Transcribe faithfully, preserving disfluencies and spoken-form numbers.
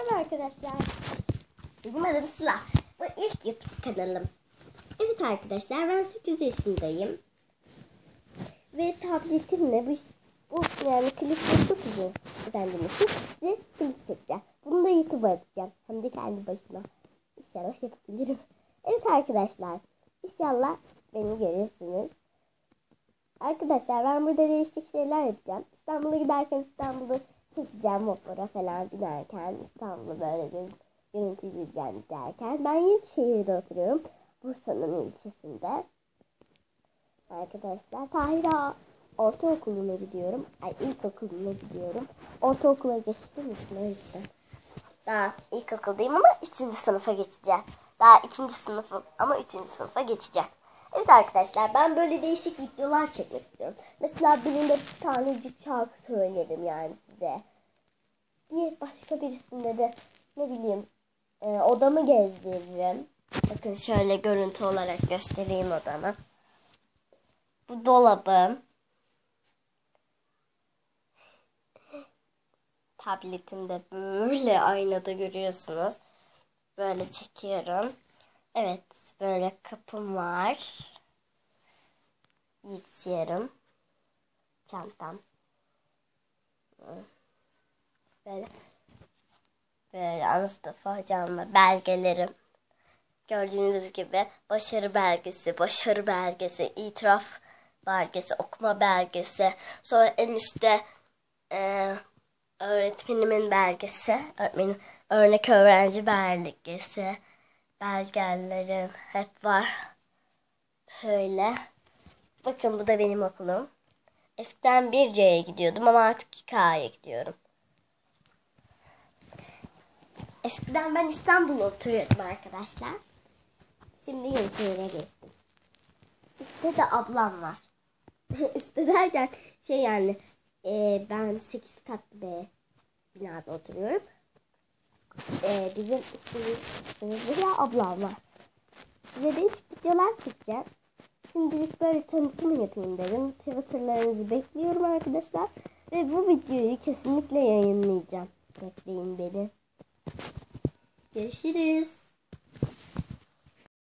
Merhaba arkadaşlar. Benim adım Sıla. Bu ilk YouTube kanalım. Evet arkadaşlar, ben sekiz yaşındayım. Ve tabletimle bu, bu yani klipleri çok uzun özendiğim için size klip çekeceğim. Bunu da YouTube'a atacağım. Hem de kendi başıma. İnşallah yapabilirim. Evet arkadaşlar. İnşallah beni görürsünüz. Arkadaşlar ben burada değişik şeyler yapacağım. İstanbul'a giderken İstanbul'u çekeceğim, vapura falan binerken İstanbul'u böyle bir görüntüleyeceğim derken. Ben Yenişehir'de oturuyorum. Bursa'nın ilçesinde. Arkadaşlar Tahira Ortaokulu'na gidiyorum. Ay ilkokuluna gidiyorum. Ortaokula geçtim için o yüzden. Daha ilkokuldayım ama üçüncü sınıfa geçeceğim. Daha ikinci sınıfım ama üçüncü sınıfa geçeceğim. Evet arkadaşlar, ben böyle değişik videolar çekmek istiyorum. Mesela birinde bir tanecik şarkı söylerim yani size. Bir başka birisinde de ne bileyim e, odamı gezdiririm. Bakın şöyle görüntü olarak göstereyim odamı. Bu dolabım. Tabletimde böyle aynada görüyorsunuz. Böyle çekiyorum. Evet, böyle kapım var. Bilgisayarım. Çantam. Böyle. Böyle Mustafa Hocam'la belgelerim. Gördüğünüz gibi başarı belgesi, başarı belgesi, itiraf belgesi, okuma belgesi. Sonra en üstte e, öğretmenimin belgesi, öğretmenin örnek öğrenci belgesi, belgelerim hep var. Böyle. Bakın bu da benim okulum. Eskiden bir C'ye gidiyordum ama artık iki K'ya gidiyorum. Eskiden ben İstanbul'da oturuyordum arkadaşlar. Şimdi Yenişehir'e geçtim. Üstte de ablam var. Üstte derken şey yani e, ben sekiz katlı bir binada oturuyorum. E, bizim üstümüz, üstümüzde de ablam var. Size değişik videolar çekeceğim. Şimdilik böyle tanıtım yapayım dedim. Twitter'larınızı bekliyorum arkadaşlar. Ve bu videoyu kesinlikle yayınlayacağım. Bekleyin beni. Görüşürüz.